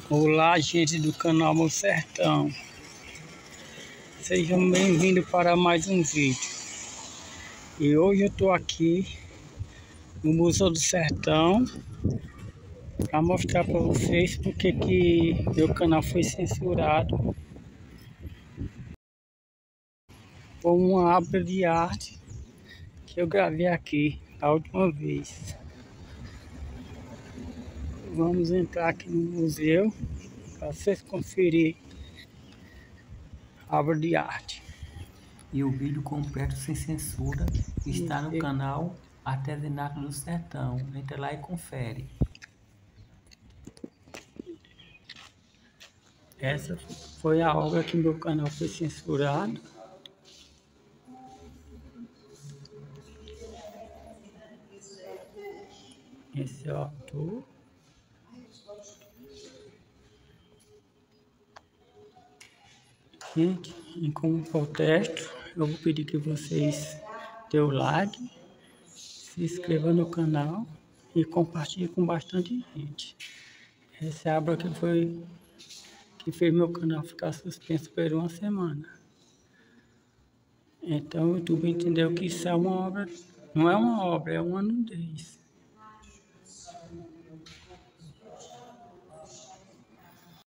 Olá, gente do canal Meu Sertão. Sejam bem-vindos para mais um vídeo. E hoje eu estou aqui no Museu do Sertão para mostrar para vocês porque que meu canal foi censurado por uma obra de arte que eu gravei aqui a última vez. Vamos entrar aqui no museu para vocês conferirem a obra de arte. E o vídeo completo sem censura está no canal Artesanato do Sertão. Entra lá e confere. Essa foi a obra que meu canal foi censurado. Esse é o autor. Gente, e como protesto, eu vou pedir que vocês dêem o like, se inscrevam no canal e compartilhem com bastante gente. Essa é a obra que fez meu canal ficar suspenso por uma semana. Então o YouTube entendeu que isso é uma obra, não é uma obra, é uma nudez.